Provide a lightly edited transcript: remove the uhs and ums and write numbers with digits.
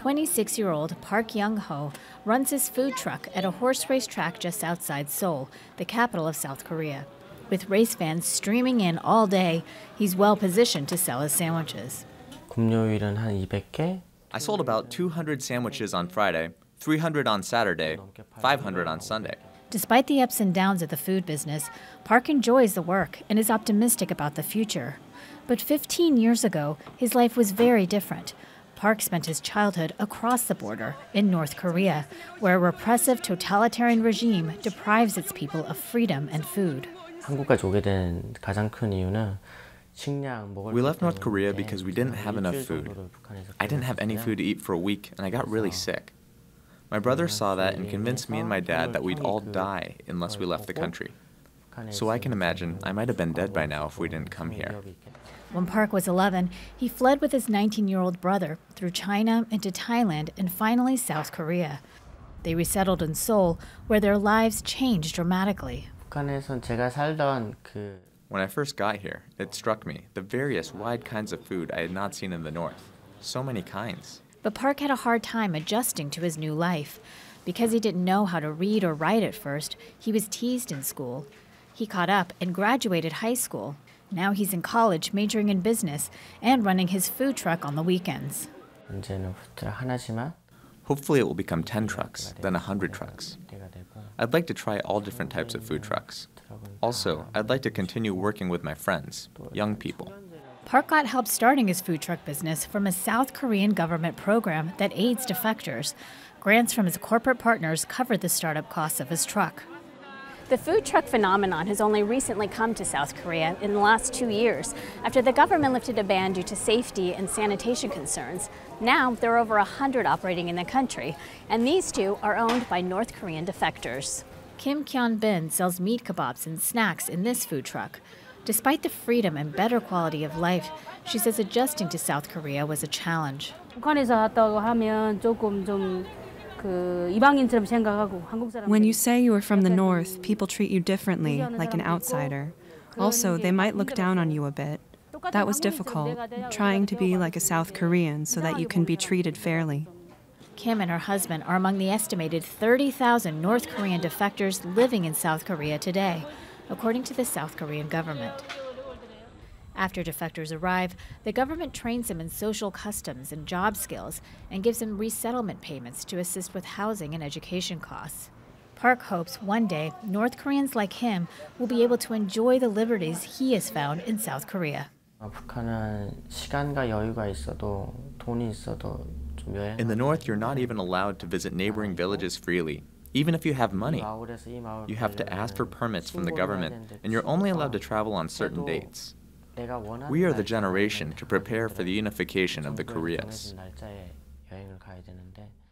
26-year-old Park Young-ho runs his food truck at a horse race track just outside Seoul, the capital of South Korea. With race fans streaming in all day, he's well positioned to sell his sandwiches. 금요일은 한 200개? I sold about 200 sandwiches on Friday, 300 on Saturday, 500 on Sunday. Despite the ups and downs of the food business, Park enjoys the work and is optimistic about the future. But 15 years ago, his life was very different. Park spent his childhood across the border in North Korea, where a repressive totalitarian regime deprives its people of freedom and food. 한국까지 오게 된 가장 큰 이유는 We left North Korea because we didn't have enough food. I didn't have any food to eat for a week, and I got really sick. My brother saw that and convinced me and my dad that we'd all die unless we left the country. So I can imagine I might have been dead by now if we didn't come here. When Park was 11, he fled with his 19-year-old brother through China into Thailand and finally South Korea. They resettled in Seoul, where their lives changed dramatically. 북한에선 제가 살던 When I first got here, it struck me the various wide kinds of food I had not seen in the north. So many kinds. But Park had a hard time adjusting to his new life. Because he didn't know how to read or write at first, he was teased in school. He caught up and graduated high school. Now he's in college, majoring in business and running his food truck on the weekends. Hopefully it will become 10 trucks, then 100 trucks. I'd like to try all different types of food trucks. Also, I'd like to continue working with my friends, young people. Park got help starting his food truck business from a South Korean government program that aids defectors. Grants from his corporate partners covered the startup costs of his truck. The food truck phenomenon has only recently come to South Korea in the last 2 years, after the government lifted a ban due to safety and sanitation concerns. Now, there are over 100 operating in the country, and these two are owned by North Korean defectors. Kim Kyun-bin sells meat kebabs and snacks in this food truck. Despite the freedom and better quality of life, she says adjusting to South Korea was a challenge. When you say you are from the North, people treat you differently, like an outsider. Also, they might look down on you a bit. That was difficult, trying to be like a South Korean so that you can be treated fairly. Kim and her husband are among the estimated 30,000 North Korean defectors living in South Korea today, according to the South Korean government. After defectors arrive, the government trains them in social customs and job skills and gives them resettlement payments to assist with housing and education costs. Park hopes one day North Koreans like him will be able to enjoy the liberties he has found in South Korea. In the north, you're not even allowed to visit neighboring villages freely, even if you have money. You have to ask for permits from the government, and you're only allowed to travel on certain dates. We are the generation to prepare for the unification of the Koreas.